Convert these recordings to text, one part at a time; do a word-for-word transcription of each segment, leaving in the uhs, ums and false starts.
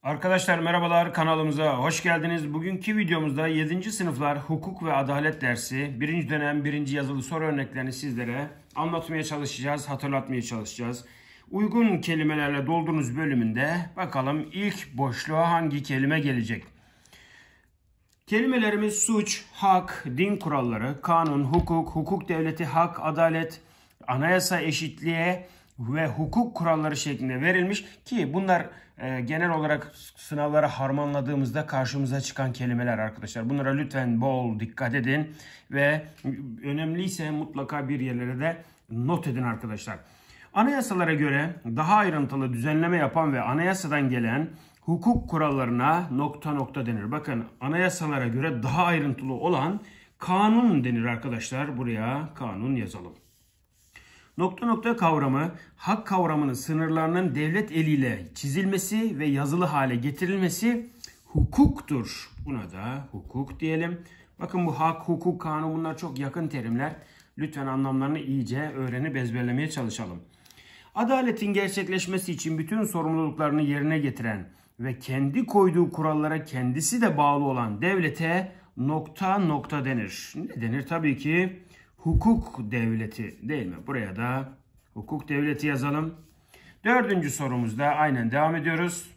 Arkadaşlar merhabalar, kanalımıza hoş geldiniz. Bugünkü videomuzda yedinci sınıflar hukuk ve adalet dersi birinci dönem birinci yazılı soru örneklerini sizlere anlatmaya çalışacağız, hatırlatmaya çalışacağız. Uygun kelimelerle doldurunuz bölümünde bakalım ilk boşluğa hangi kelime gelecek? Kelimelerimiz suç, hak, din kuralları, kanun, hukuk, hukuk devleti, hak, adalet, anayasa, eşitliğe ve hukuk kuralları şeklinde verilmiş ki bunlar e, genel olarak sınavlara harmanladığımızda karşımıza çıkan kelimeler arkadaşlar. Bunlara lütfen bol dikkat edin ve önemliyse mutlaka bir yerlere de not edin arkadaşlar. Anayasalara göre daha ayrıntılı düzenleme yapan ve anayasadan gelen hukuk kurallarına nokta nokta denir. Bakın, anayasalara göre daha ayrıntılı olan kanun denir arkadaşlar. Buraya kanun yazalım. Nokta nokta kavramı, hak kavramının sınırlarının devlet eliyle çizilmesi ve yazılı hale getirilmesi hukuktur. Buna da hukuk diyelim. Bakın, bu hak, hukuk, kanun, bunlar çok yakın terimler. Lütfen anlamlarını iyice öğrenip ezberlemeye çalışalım. Adaletin gerçekleşmesi için bütün sorumluluklarını yerine getiren ve kendi koyduğu kurallara kendisi de bağlı olan devlete nokta nokta denir. Ne denir? Tabii ki hukuk devleti, değil mi? Buraya da hukuk devleti yazalım. Dördüncü sorumuzda aynen devam ediyoruz.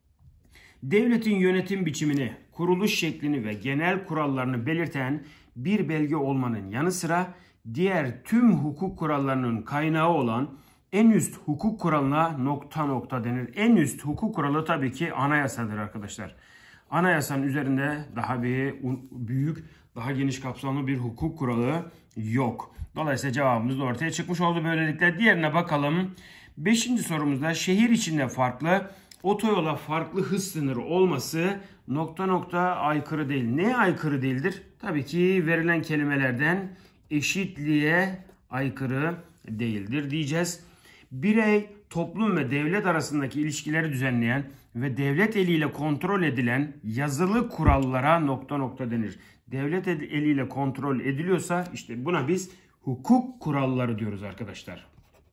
Devletin yönetim biçimini, kuruluş şeklini ve genel kurallarını belirten bir belge olmanın yanı sıra diğer tüm hukuk kurallarının kaynağı olan en üst hukuk kuralına nokta nokta denir. En üst hukuk kuralı tabii ki anayasadır arkadaşlar. Anayasanın üzerinde daha bir büyük, daha geniş kapsamlı bir hukuk kuralı yok. Dolayısıyla cevabımız da ortaya çıkmış oldu böylelikle. Diğerine bakalım. Beşinci sorumuzda şehir içinde farklı, otoyola farklı hız sınırı olması nokta nokta aykırı değil. Neye aykırı değildir? Tabii ki verilen kelimelerden eşitliğe aykırı değildir diyeceğiz. Birey, toplum ve devlet arasındaki ilişkileri düzenleyen ve devlet eliyle kontrol edilen yazılı kurallara nokta nokta denir. Devlet eliyle kontrol ediliyorsa işte buna biz hukuk kuralları diyoruz arkadaşlar.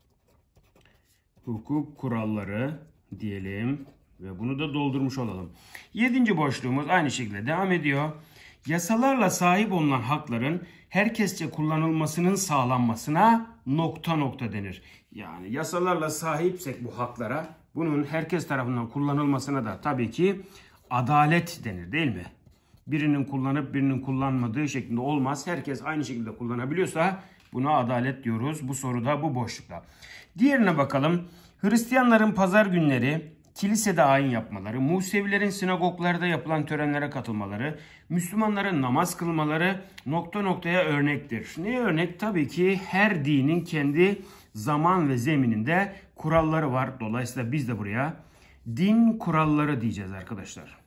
Hukuk kuralları diyelim ve bunu da doldurmuş olalım. Yedinci boşluğumuz aynı şekilde devam ediyor. Yasalarla sahip olunan hakların herkesçe kullanılmasının sağlanmasına nokta nokta denir. Yani yasalarla sahipsek bu haklara, bunun herkes tarafından kullanılmasına da tabii ki adalet denir, değil mi? Birinin kullanıp birinin kullanmadığı şeklinde olmaz. Herkes aynı şekilde kullanabiliyorsa buna adalet diyoruz. Bu soruda, bu boşlukta. Diğerine bakalım. Hristiyanların pazar günleri kilisede ayin yapmaları, Musevilerin sinagoglarda yapılan törenlere katılmaları, Müslümanların namaz kılmaları nokta noktaya örnektir. Ne örnek? Tabii ki her dinin kendi zaman ve zemininde kuralları var. Dolayısıyla biz de buraya din kuralları diyeceğiz arkadaşlar.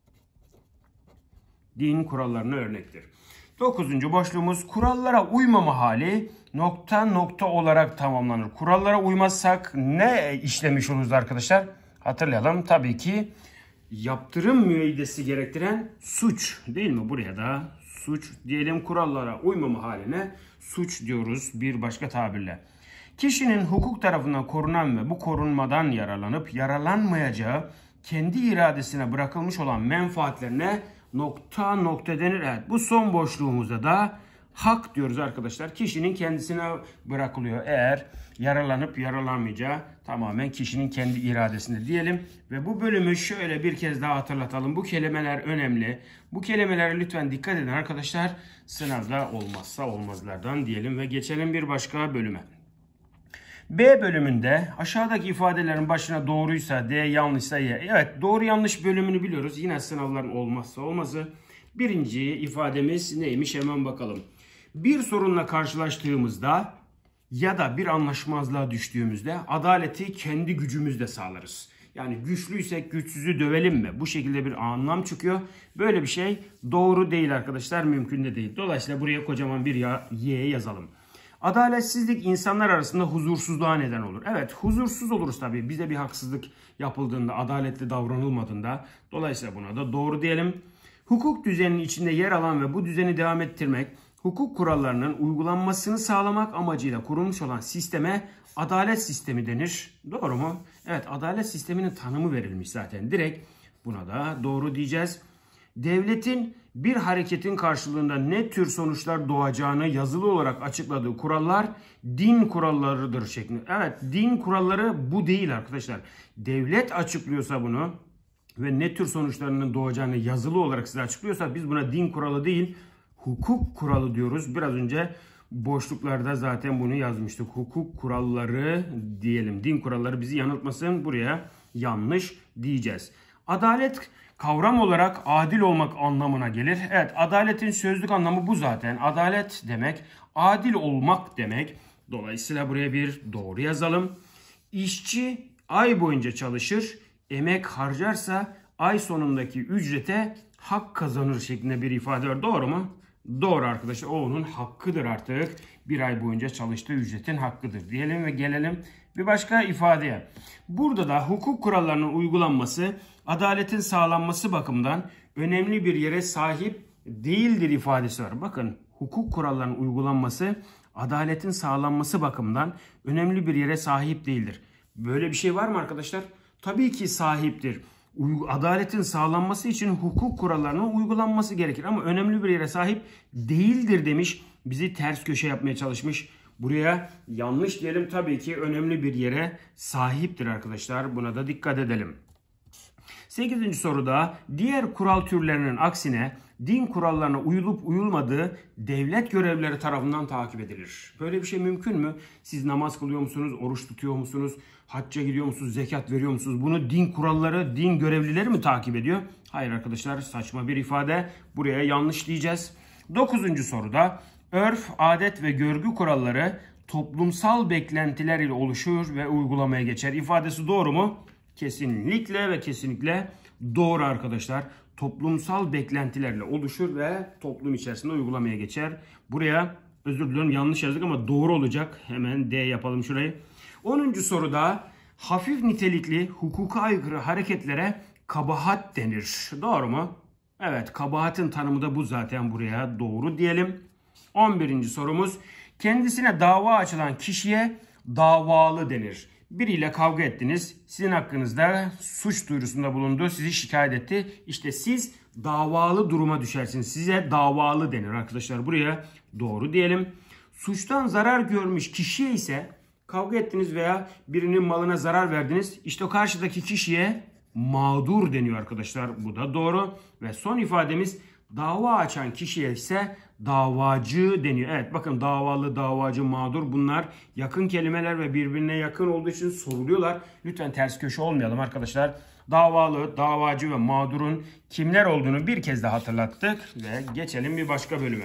Din kurallarına örnektir. Dokuzuncu boşluğumuz kurallara uymama hali nokta nokta olarak tamamlanır. Kurallara uymazsak ne işlemiş oluruz arkadaşlar? Hatırlayalım, tabii ki yaptırım müeyyidesi gerektiren suç, değil mi? Buraya da suç diyelim, kurallara uymama haline suç diyoruz bir başka tabirle. Kişinin hukuk tarafından korunan ve bu korunmadan yararlanıp yararlanmayacağı kendi iradesine bırakılmış olan menfaatlerine nokta nokta denir. Evet, bu son boşluğumuzda da hak diyoruz arkadaşlar. Kişinin kendisine bırakılıyor. Eğer yararlanıp yararlanmayacağı tamamen kişinin kendi iradesinde diyelim. Ve bu bölümü şöyle bir kez daha hatırlatalım. Bu kelimeler önemli. Bu kelimelere lütfen dikkat edin arkadaşlar. Sınavda olmazsa olmazlardan diyelim ve geçelim bir başka bölüme. B bölümünde aşağıdaki ifadelerin başına doğruysa D, yanlışsa Y. Evet, doğru yanlış bölümünü biliyoruz. Yine sınavların olmazsa olmazı. Birinci ifademiz neymiş hemen bakalım. Bir sorunla karşılaştığımızda ya da bir anlaşmazlığa düştüğümüzde adaleti kendi gücümüzle sağlarız. Yani güçlüysek güçsüzü dövelim mi? Bu şekilde bir anlam çıkıyor. Böyle bir şey doğru değil arkadaşlar, mümkün de değil. Dolayısıyla buraya kocaman bir Y yazalım. Adaletsizlik insanlar arasında huzursuzluğa neden olur. Evet, huzursuz oluruz tabii. Bize bir haksızlık yapıldığında, adaletli davranılmadığında. Dolayısıyla buna da doğru diyelim. Hukuk düzeninin içinde yer alan ve bu düzeni devam ettirmek, hukuk kurallarının uygulanmasını sağlamak amacıyla kurulmuş olan sisteme adalet sistemi denir. Doğru mu? Evet, adalet sisteminin tanımı verilmiş zaten. Direkt Buna da doğru diyeceğiz. Devletin bir hareketin karşılığında ne tür sonuçlar doğacağını yazılı olarak açıkladığı kurallar din kurallarıdır şeklinde. Evet, din kuralları bu değil arkadaşlar. Devlet açıklıyorsa bunu ve ne tür sonuçlarının doğacağını yazılı olarak size açıklıyorsa biz buna din kuralı değil, hukuk kuralı diyoruz. Biraz önce boşluklarda zaten bunu yazmıştık. Hukuk kuralları diyelim. Din kuralları bizi yanıltmasın. Buraya yanlış diyeceğiz. Adalet kavram olarak adil olmak anlamına gelir. Evet, adaletin sözlük anlamı bu zaten. Adalet demek adil olmak demek. Dolayısıyla buraya bir doğru yazalım. İşçi ay boyunca çalışır, emek harcarsa ay sonundaki ücrete hak kazanır şeklinde bir ifade var. Doğru mu? Doğru arkadaşlar. O onun hakkıdır artık. Bir ay boyunca çalıştığı ücretin hakkıdır diyelim ve gelelim bir başka ifadeye. Burada da hukuk kurallarının uygulanması adaletin sağlanması bakımından önemli bir yere sahip değildir ifadesi var. Bakın, hukuk kurallarının uygulanması adaletin sağlanması bakımından önemli bir yere sahip değildir. Böyle bir şey var mı arkadaşlar? Tabii ki sahiptir. Adaletin sağlanması için hukuk kurallarının uygulanması gerekir. Ama önemli bir yere sahip değildir demiş. Bizi ters köşe yapmaya çalışmış. Buraya yanlış diyelim. Tabii ki önemli bir yere sahiptir arkadaşlar. Buna da dikkat edelim. sekizinci soruda diğer kural türlerinin aksine din kurallarına uyulup uyulmadığı devlet görevlileri tarafından takip edilir. Böyle bir şey mümkün mü? Siz namaz kılıyor musunuz? Oruç tutuyor musunuz? Hacca gidiyor musunuz? Zekat veriyor musunuz? Bunu din kuralları, din görevlileri mi takip ediyor? Hayır arkadaşlar, saçma bir ifade. Buraya yanlış diyeceğiz. dokuzuncu soruda örf, adet ve görgü kuralları toplumsal beklentiler ile oluşur ve uygulamaya geçer. İfadesi doğru mu? Kesinlikle ve kesinlikle doğru arkadaşlar. Toplumsal beklentilerle oluşur ve toplum içerisinde uygulamaya geçer. Buraya özür diliyorum, yanlış yazdık ama doğru olacak. Hemen D yapalım şurayı. onuncu soruda hafif nitelikli hukuka aykırı hareketlere kabahat denir. Doğru mu? Evet, kabahatin tanımı da bu zaten, buraya doğru diyelim. on birinci sorumuz kendisine dava açılan kişiye davalı denir. Biriyle kavga ettiniz. Sizin hakkınızda suç duyurusunda bulundu. Sizi şikayet etti. İşte siz davalı duruma düşersiniz. Size davalı denir arkadaşlar. Buraya doğru diyelim. Suçtan zarar görmüş kişiye ise kavga ettiniz veya birinin malına zarar verdiniz. İşte o karşıdaki kişiye mağdur deniyor arkadaşlar. Bu da doğru. Ve son ifademiz dava açan kişiye ise davacı deniyor. Evet, bakın davalı, davacı, mağdur, bunlar yakın kelimeler ve birbirine yakın olduğu için soruluyorlar. Lütfen ters köşe olmayalım arkadaşlar. Davalı, davacı ve mağdurun kimler olduğunu bir kez daha hatırlattık ve geçelim bir başka bölüme.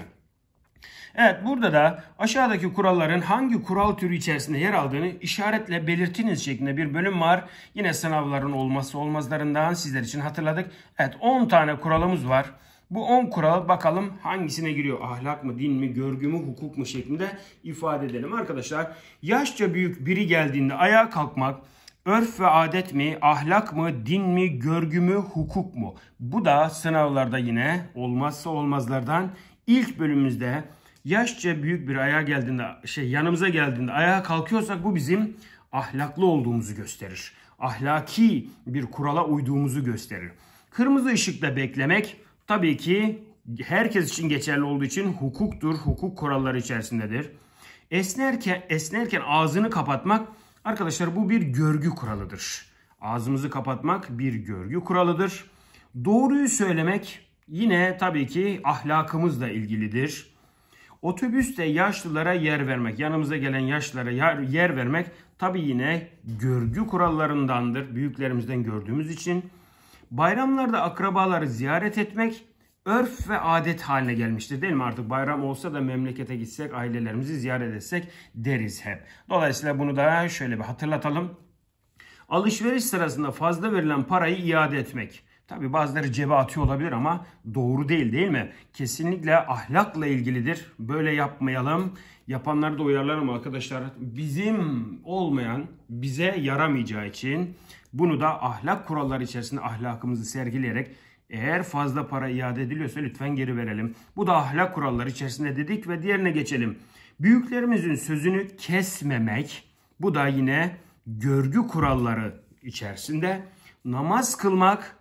Evet, burada da aşağıdaki kuralların hangi kural türü içerisinde yer aldığını işaretle belirtiniz şeklinde bir bölüm var. Yine sınavların olmazsa olmazlarından sizler için hatırladık. Evet, on tane kuralımız var. Bu on kural bakalım hangisine giriyor? Ahlak mı, din mi, görgü mü, hukuk mu şeklinde ifade edelim arkadaşlar. Yaşça büyük biri geldiğinde ayağa kalkmak örf ve adet mi, ahlak mı, din mi, görgü mü, hukuk mu? Bu da sınavlarda yine olmazsa olmazlardan. İlk bölümümüzde yaşça büyük bir ayağa geldiğinde, şey yanımıza geldiğinde ayağa kalkıyorsak bu bizim ahlaklı olduğumuzu gösterir. Ahlaki bir kurala uyduğumuzu gösterir. Kırmızı ışıkta beklemek tabii ki herkes için geçerli olduğu için hukuktur, hukuk kuralları içerisindedir. Esnerken, esnerken ağzını kapatmak arkadaşlar bu bir görgü kuralıdır. Ağzımızı kapatmak bir görgü kuralıdır. Doğruyu söylemek yine tabii ki ahlakımızla ilgilidir. Otobüste yaşlılara yer vermek, yanımıza gelen yaşlılara yer, yer vermek tabii yine görgü kurallarındandır. Büyüklerimizden gördüğümüz için. Bayramlarda akrabaları ziyaret etmek örf ve adet haline gelmiştir değil mi? Artık bayram olsa da memlekete gitsek, ailelerimizi ziyaret etsek deriz hep. Dolayısıyla bunu da şöyle bir hatırlatalım. Alışveriş sırasında fazla verilen parayı iade etmek. Tabi bazıları cebe atıyor olabilir ama doğru değil değil mi? Kesinlikle ahlakla ilgilidir. Böyle yapmayalım. Yapanları da uyarlarım arkadaşlar. Bizim olmayan, bize yaramayacağı için bunu da ahlak kuralları içerisinde ahlakımızı sergileyerek eğer fazla para iade ediliyorsa lütfen geri verelim. Bu da ahlak kuralları içerisinde dedik ve diğerine geçelim. Büyüklerimizin sözünü kesmemek. Bu da yine görgü kuralları içerisinde. Namaz kılmak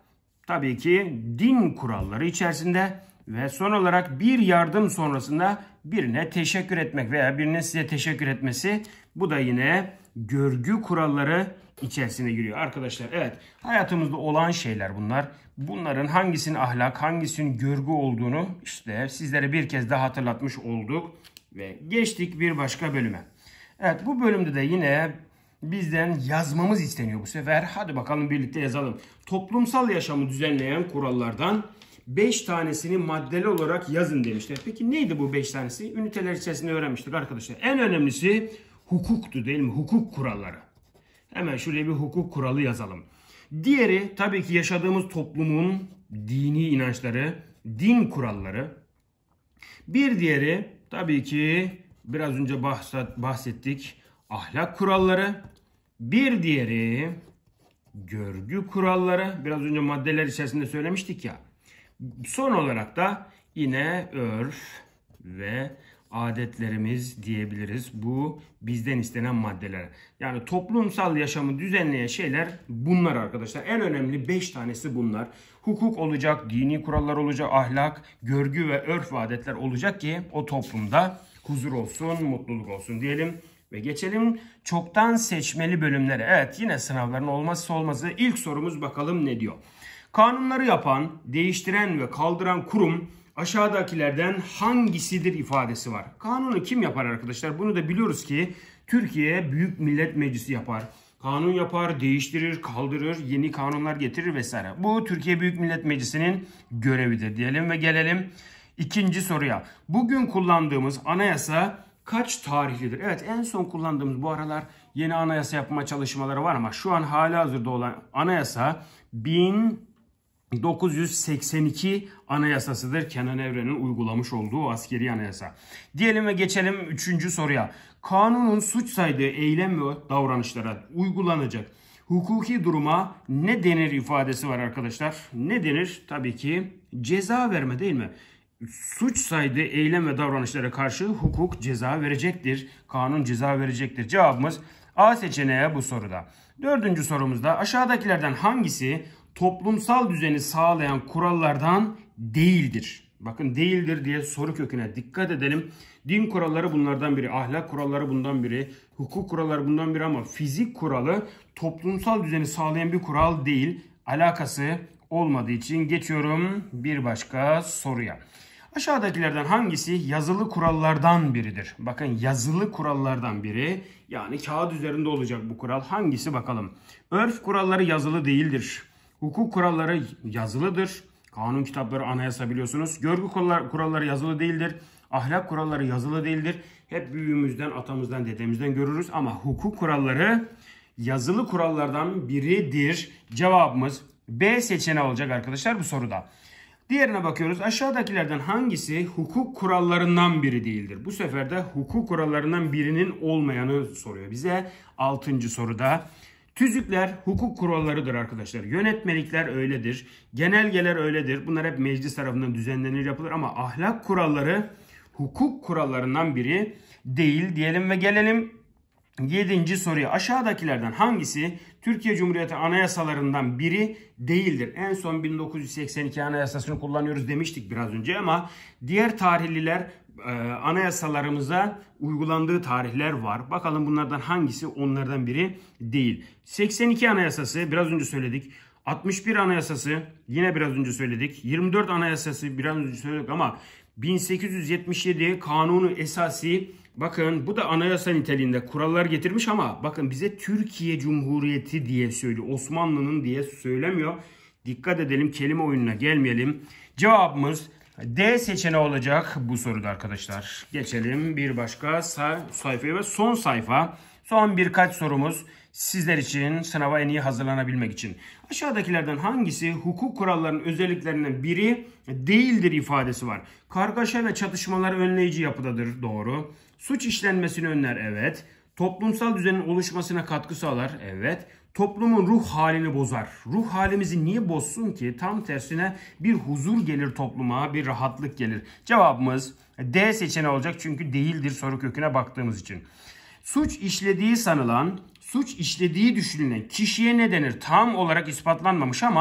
tabii ki din kuralları içerisinde ve son olarak bir yardım sonrasında birine teşekkür etmek veya birinin size teşekkür etmesi, bu da yine görgü kuralları içerisine giriyor arkadaşlar. Evet, hayatımızda olan şeyler bunlar. Bunların hangisinin ahlak, hangisinin görgü olduğunu işte sizlere bir kez daha hatırlatmış olduk ve geçtik bir başka bölüme. Evet, bu bölümde de yine bizden yazmamız isteniyor bu sefer. Hadi bakalım birlikte yazalım. Toplumsal yaşamı düzenleyen kurallardan beş tanesini maddeli olarak yazın demişler. Peki neydi bu beş tanesi? Üniteler içerisinde öğrenmiştik arkadaşlar. En önemlisi hukuktu değil mi? Hukuk kuralları. Hemen şuraya bir hukuk kuralı yazalım. Diğeri tabii ki yaşadığımız toplumun dini inançları, din kuralları. Bir diğeri tabii ki biraz önce bahsettik, ahlak kuralları. Bir diğeri görgü kuralları. Biraz önce maddeler içerisinde söylemiştik ya. Son olarak da yine örf ve adetlerimiz diyebiliriz. Bu bizden istenen maddeler. Yani toplumsal yaşamı düzenleyen şeyler bunlar arkadaşlar. En önemli beş tanesi bunlar. Hukuk olacak, dini kurallar olacak, ahlak, görgü ve örf ve adetler olacak ki o toplumda huzur olsun, mutluluk olsun diyelim. Ve geçelim çoktan seçmeli bölümlere. Evet, yine sınavların olmazsa olmazı. İlk sorumuz bakalım ne diyor? Kanunları yapan, değiştiren ve kaldıran kurum aşağıdakilerden hangisidir ifadesi var. Kanunu kim yapar arkadaşlar? Bunu da biliyoruz ki Türkiye Büyük Millet Meclisi yapar. Kanun yapar, değiştirir, kaldırır, yeni kanunlar getirir vesaire. Bu Türkiye Büyük Millet Meclisi'nin görevidir diyelim ve gelelim ikinci soruya. Bugün kullandığımız anayasa kaç tarihlidir? Evet, en son kullandığımız, bu aralar yeni anayasa yapma çalışmaları var ama şu an halihazırda olan anayasa bin dokuz yüz seksen iki anayasasıdır. Kenan Evren'in uygulamış olduğu askeri anayasa. Diyelim ve geçelim üçüncü soruya. Kanunun suç saydığı eylem ve davranışlara uygulanacak hukuki duruma ne denir ifadesi var arkadaşlar. Ne denir? Tabii ki ceza verme değil mi? Suç saydığı eylem ve davranışlara karşı hukuk ceza verecektir. Kanun ceza verecektir. Cevabımız A seçeneği bu soruda. Dördüncü sorumuzda aşağıdakilerden hangisi toplumsal düzeni sağlayan kurallardan değildir? Bakın, değildir diye soru köküne dikkat edelim. Din kuralları bunlardan biri, ahlak kuralları bundan biri, hukuk kuralları bundan biri ama fizik kuralı toplumsal düzeni sağlayan bir kural değil. Alakası olmadığı için geçiyorum bir başka soruya. Aşağıdakilerden hangisi yazılı kurallardan biridir? Bakın, yazılı kurallardan biri, yani kağıt üzerinde olacak bu kural. Hangisi bakalım? Örf kuralları yazılı değildir. Hukuk kuralları yazılıdır. Kanun kitapları, anayasa biliyorsunuz. Görgü kuralları yazılı değildir. Ahlak kuralları yazılı değildir. Hep büyüğümüzden, atamızdan, dedemizden görürüz ama hukuk kuralları yazılı kurallardan biridir. Cevabımız B seçeneği olacak arkadaşlar bu soruda. Diğerine bakıyoruz. Aşağıdakilerden hangisi hukuk kurallarından biri değildir? Bu sefer de hukuk kurallarından birinin olmayanı soruyor bize altıncı soruda. Tüzükler hukuk kurallarıdır arkadaşlar. Yönetmelikler öyledir. Genelgeler öyledir. Bunlar hep meclis tarafından düzenlenir, yapılır ama ahlak kuralları hukuk kurallarından biri değil diyelim ve gelelim yedinci soruya. Aşağıdakilerden hangisi Türkiye Cumhuriyeti anayasalarından biri değildir? En son bin dokuz yüz seksen iki anayasasını kullanıyoruz demiştik biraz önce ama diğer tarihliler e, anayasalarımıza uygulandığı tarihler var. Bakalım bunlardan hangisi onlardan biri değil. seksen iki anayasası biraz önce söyledik. altmış bir anayasası yine biraz önce söyledik. yirmi dört anayasası biraz önce söyledik ama bin sekiz yüz yetmiş yedi kanunu esası, bakın bu da anayasa niteliğinde kurallar getirmiş ama bakın bize Türkiye Cumhuriyeti diye söylüyor. Osmanlı'nın diye söylemiyor. Dikkat edelim, kelime oyununa gelmeyelim. Cevabımız D seçeneği olacak bu soruda arkadaşlar. Geçelim bir başka sayfaya ve son sayfa. Son birkaç sorumuz sizler için, sınava en iyi hazırlanabilmek için. Aşağıdakilerden hangisi hukuk kurallarının özelliklerinden biri değildir ifadesi var. Kargaşa ve çatışmalar önleyici yapıdadır. Doğru. Suç işlenmesini önler. Evet. Toplumsal düzenin oluşmasına katkı sağlar. Evet. Toplumun ruh halini bozar. Ruh halimizi niye bozsun ki? Tam tersine bir huzur gelir topluma, bir rahatlık gelir. Cevabımız D seçeneği olacak çünkü değildir soru köküne baktığımız için. Suç işlediği sanılan, suç işlediği düşünülen kişiye ne denir? Tam olarak ispatlanmamış ama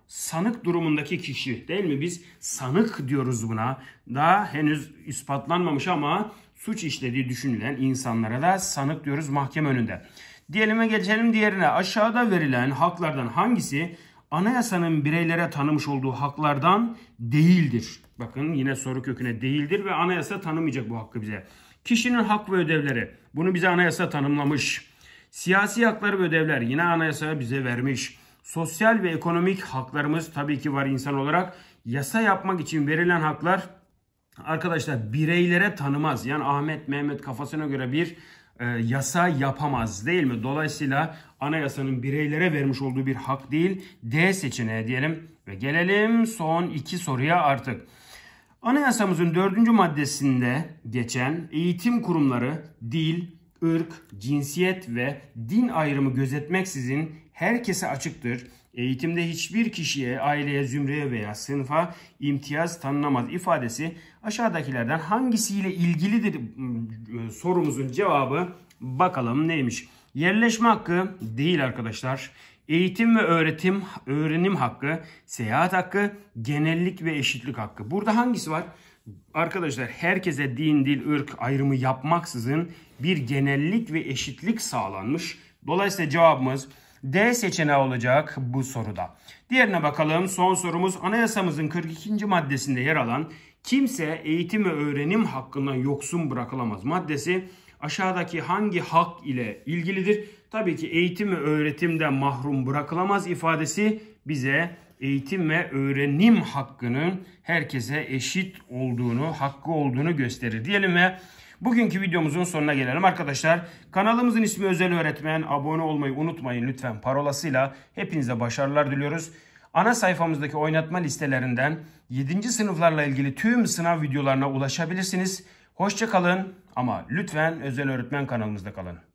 sanık durumundaki kişi değil mi? Biz sanık diyoruz buna. Daha henüz ispatlanmamış ama suç işlediği düşünülen insanlara da sanık diyoruz mahkeme önünde. Diyelim ve geçelim diğerine. Aşağıda verilen haklardan hangisi anayasanın bireylere tanımış olduğu haklardan değildir? Bakın yine soru köküne değildir ve anayasa tanımayacak bu hakkı bize. Kişinin hak ve ödevleri. Bunu bize anayasa tanımlamış. Siyasi hakları ve ödevler yine anayasa bize vermiş. Sosyal ve ekonomik haklarımız tabii ki var insan olarak. Yasa yapmak için verilen haklar arkadaşlar bireylere tanımaz. Yani Ahmet Mehmet kafasına göre bir e, yasa yapamaz değil mi? Dolayısıyla anayasanın bireylere vermiş olduğu bir hak değil. D seçeneği diyelim ve gelelim son iki soruya artık. Anayasamızın dördüncü maddesinde geçen eğitim kurumları dil, ırk, cinsiyet ve din ayrımı gözetmeksizin herkese açıktır. Eğitimde hiçbir kişiye, aileye, zümreye veya sınıfa imtiyaz tanınamaz ifadesi aşağıdakilerden hangisiyle ilgilidir sorumuzun cevabı bakalım neymiş? Yerleşme hakkı değil arkadaşlar. Eğitim ve öğretim, öğrenim hakkı, seyahat hakkı, genellik ve eşitlik hakkı. Burada hangisi var? Arkadaşlar herkese din, dil, ırk ayrımı yapmaksızın bir genellik ve eşitlik sağlanmış. Dolayısıyla cevabımız D seçeneği olacak bu soruda. Diğerine bakalım. Son sorumuz anayasamızın kırk ikinci maddesinde yer alan kimse eğitim ve öğrenim hakkından yoksun bırakılamaz maddesi aşağıdaki hangi hak ile ilgilidir? Tabii ki eğitim ve öğretimden mahrum bırakılamaz ifadesi bize eğitim ve öğrenim hakkının herkese eşit olduğunu, hakkı olduğunu gösterir diyelim ve bugünkü videomuzun sonuna gelelim arkadaşlar. Kanalımızın ismi Özel Öğretmen. Abone olmayı unutmayın lütfen parolasıyla. Hepinize başarılar diliyoruz. Ana sayfamızdaki oynatma listelerinden yedinci sınıflarla ilgili tüm sınav videolarına ulaşabilirsiniz. Hoşça kalın ama lütfen Özel Öğretmen kanalımızda kalın.